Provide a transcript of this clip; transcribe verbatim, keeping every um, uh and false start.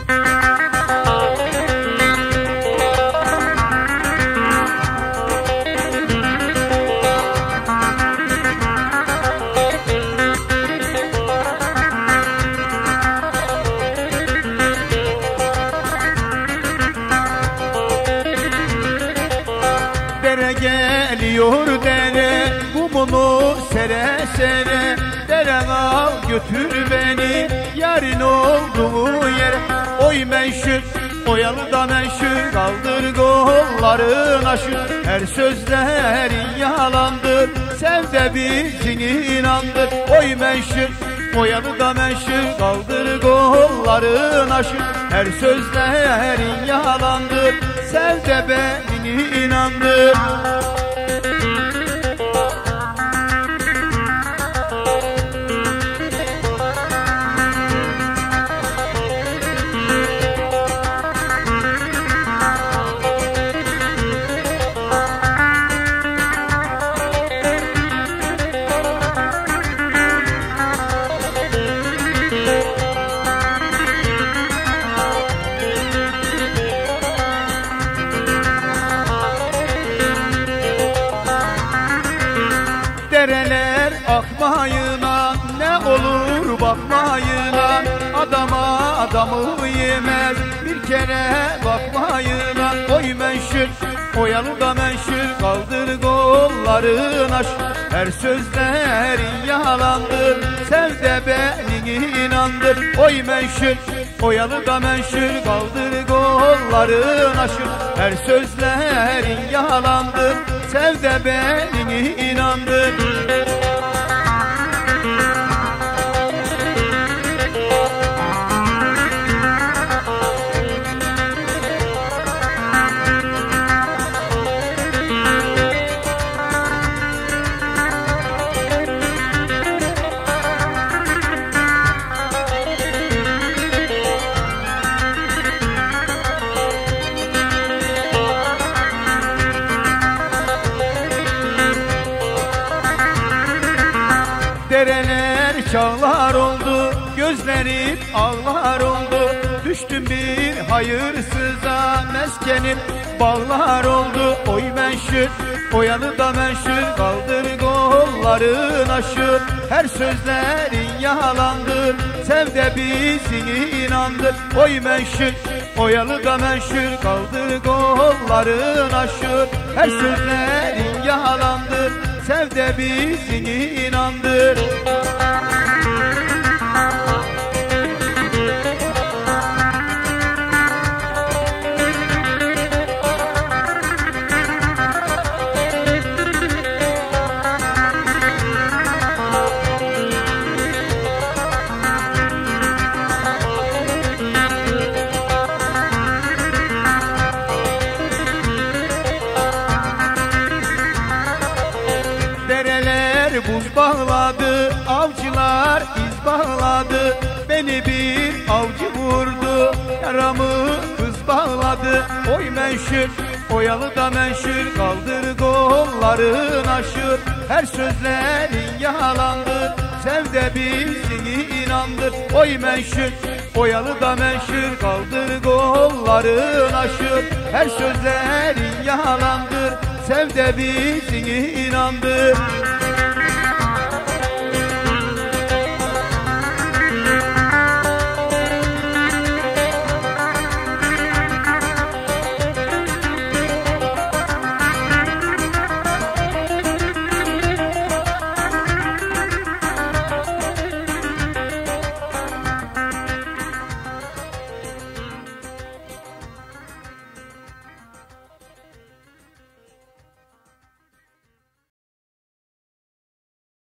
Dere geliyor dere, kumunu sere sere. Dere al götür beni yarın olduğu yere. Oy menşur, oyalı da menşur, kaldır kolların aşır. Her sözlerin yalandır, sev de bizi inandır. Oy menşur, oyalı da menşur, kaldır kolların aşır. Her sözlerin yalandır, sev de beni inandır. Dereler akmayına, ne olur bakmayına. Adama adamı yemez, bir kere bakmayına. Oy menşur, oyalı da menşur, kaldır kolların aşır. Her sözlerin yalandır, sev de beni inandır. Oy menşur, oyalı da menşur, kaldır kolların aşır. Her sözlerin yalandır, sev de beni inandır. Dereler çağlar oldu, gözlerim ağlar oldu. Düştüm bir hayırsıza, meskenim bağlar oldu. Oy menşur, oyalı da menşur, kaldır kolların aşır. Her sözlerin yalandır, sev de bizi inandır. Oy menşur, oyalı da menşur, kaldır kolların aşır. Her sözlerin yalandır, sev de bizi inandır. Dereler buz bağladı, avcılar iz bağladı. Beni bir avcı vurdu, yaramı kız bağladı. Oy menşur, oyalı da menşur, kaldır kolların aşır. Her sözlerin yalandır, sev de bizi inandır. Oy menşur, oyalı da menşur, kaldır kolların aşır. Her sözlerin yalandır, sev de bizi inandır.